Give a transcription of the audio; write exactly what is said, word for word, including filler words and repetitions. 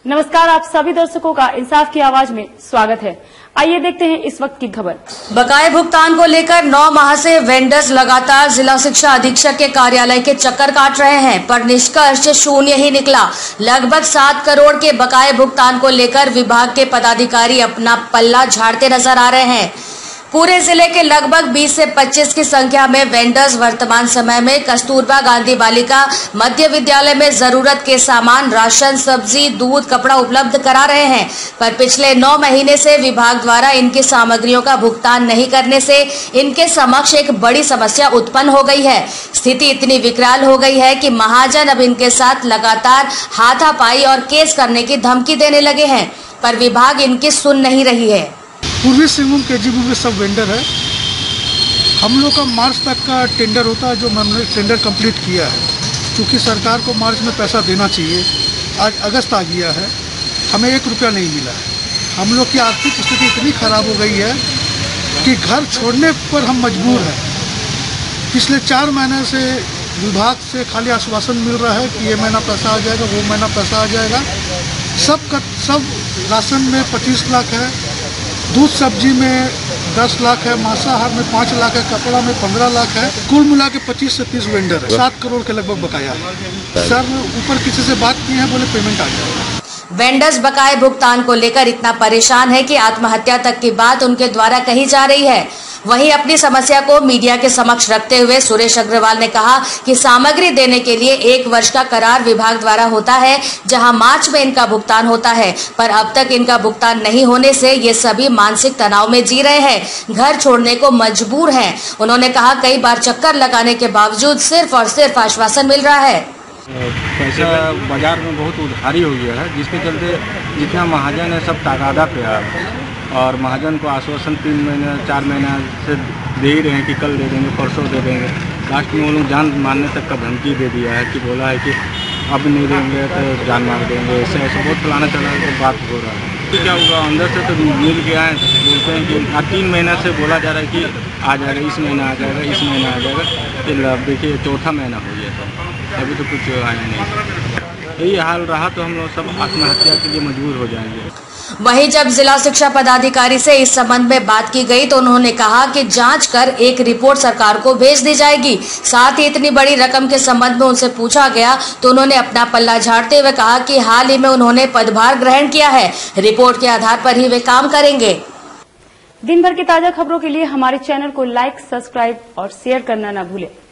नमस्कार, आप सभी दर्शकों का इंसाफ की आवाज में स्वागत है। आइए देखते हैं इस वक्त की खबर। बकाये भुगतान को लेकर नौ माह से वेंडर्स लगातार जिला शिक्षा अधीक्षक के कार्यालय के चक्कर काट रहे हैं, पर निष्कर्ष शून्य ही निकला। लगभग सात करोड़ के बकाये भुगतान को लेकर विभाग के पदाधिकारी अपना पल्ला झाड़ते नजर आ रहे हैं। पूरे जिले के लगभग बीस से पच्चीस की संख्या में वेंडर्स वर्तमान समय में कस्तूरबा गांधी बालिका मध्य विद्यालय में जरूरत के सामान, राशन, सब्जी, दूध, कपड़ा उपलब्ध करा रहे हैं, पर पिछले नौ महीने से विभाग द्वारा इनकी सामग्रियों का भुगतान नहीं करने से इनके समक्ष एक बड़ी समस्या उत्पन्न हो गई है। स्थिति इतनी विकराल हो गई है कि महाजन अब इनके साथ लगातार हाथापाई और केस करने की धमकी देने लगे हैं, पर विभाग इनकी सुन नहीं रही है। पूर्वी सिंहभूम के जी बी में सब वेंडर है। हम लोग का मार्च तक का टेंडर होता है, जो हमने टेंडर कंप्लीट किया है। क्योंकि सरकार को मार्च में पैसा देना चाहिए, आज अगस्त आ गया है, हमें एक रुपया नहीं मिला है। हम लोग की आर्थिक स्थिति इतनी खराब हो गई है कि घर छोड़ने पर हम मजबूर हैं। पिछले चार महीने से विभाग से खाली आश्वासन मिल रहा है कि ये महीना पैसा आ जाएगा, वो महीना पैसा आ जाएगा। सब का सब राशन में पच्चीस लाख है, दूध सब्जी में दस लाख है, मांसाहार में पाँच लाख है, कपड़ा में पंद्रह लाख है। कुल मिला के पच्चीस से तीस वेंडर है, सात करोड़ के लगभग बकाया है। सर ऊपर किसी से बात की है, बोले पेमेंट आ जाएगा। वेंडर्स बकाये भुगतान को लेकर इतना परेशान है कि आत्महत्या तक की बात उनके द्वारा कही जा रही है। वहीं अपनी समस्या को मीडिया के समक्ष रखते हुए सुरेश अग्रवाल ने कहा कि सामग्री देने के लिए एक वर्ष का करार विभाग द्वारा होता है, जहां मार्च में इनका भुगतान होता है, पर अब तक इनका भुगतान नहीं होने से ये सभी मानसिक तनाव में जी रहे हैं, घर छोड़ने को मजबूर हैं। उन्होंने कहा कई बार चक्कर लगाने के बावजूद सिर्फ और सिर्फ आश्वासन मिल रहा है। पैसा बाजार में बहुत उधारी हो गया है, जिसके चलते जितना महाजन है सब तगादा पे है, और महाजन को आश्वासन तीन महीने चार महीना से दे ही रहे हैं कि कल दे देंगे, परसों दे देंगे। लास्ट में वो लोग जान मारने तक का धमकी दे दिया है कि बोला है कि अब नहीं देंगे तो जान मार देंगे। ऐसे ऐसे बहुत फलाना चला तो बात हो रहा है। तो क्या होगा, अंदर से तो मिल के आए, बोलते हैं कि अब तीन महीना से बोला जा रहा है कि आ जाएगा, इस महीना आ जाएगा, इस महीना आ जाएगा। फिर अब देखिए चौथा महीना हो गया था, अभी तो कुछ आया नहीं। यही हाल रहा तो हम लोग सब आत्महत्या के लिए मजबूर हो जाएंगे। वहीं जब जिला शिक्षा पदाधिकारी से इस संबंध में बात की गई तो उन्होंने कहा कि जांच कर एक रिपोर्ट सरकार को भेज दी जाएगी। साथ ही इतनी बड़ी रकम के संबंध में उनसे पूछा गया तो उन्होंने अपना पल्ला झाड़ते हुए कहा कि हाल ही में उन्होंने पदभार ग्रहण किया है, रिपोर्ट के आधार पर ही वे काम करेंगे। दिन भर की ताजा खबरों के लिए हमारे चैनल को लाइक, सब्सक्राइब और शेयर करना न भूलें।